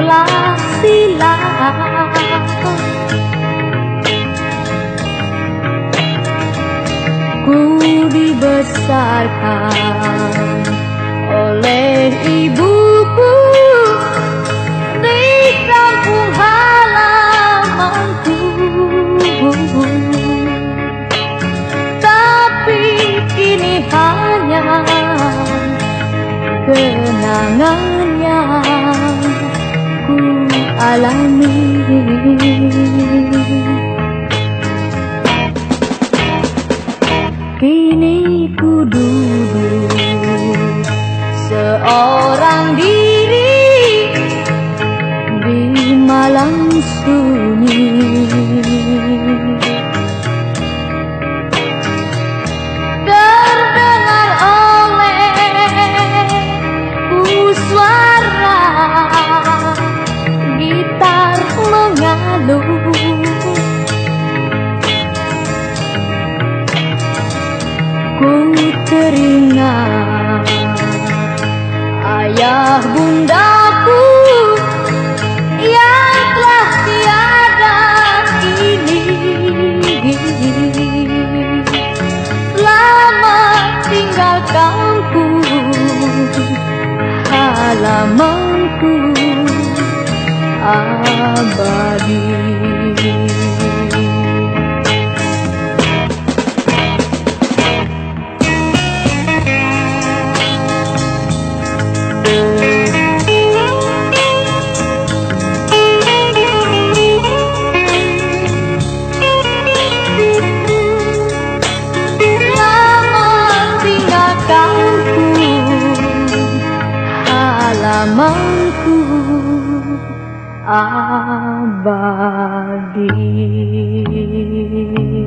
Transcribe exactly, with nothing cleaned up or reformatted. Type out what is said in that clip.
telah silam. Ku dibesarkan oleh ibuku di kampung halamanku, tapi kini hanya kenangan yang ku alami. Kini ku duduk seorang diri di malam sunyi, terdengar olehku suara gitar mengalun. Ku teringat ayah bundaku yang telah tiada kini, lama tinggal kampung halamanku abadi. Halamanku abadi.